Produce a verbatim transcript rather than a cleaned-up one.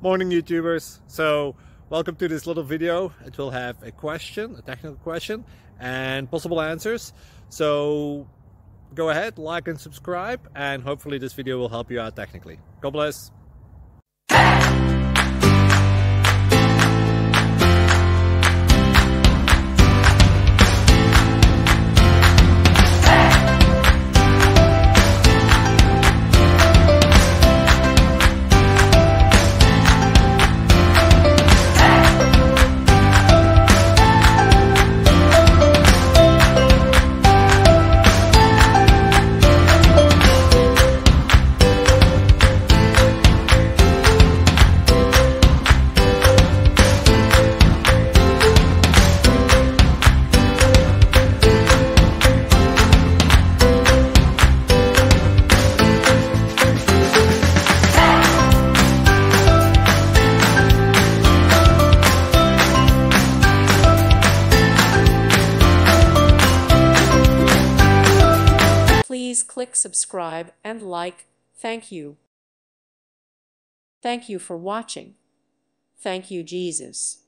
Morning YouTubers. So welcome to this little video. It will have a question, a technical question, and possible answers. So go ahead, like and subscribe, and hopefully this video will help you out technically. God bless. Please click subscribe and like. Thank you. Thank you for watching. Thank you, Jesus.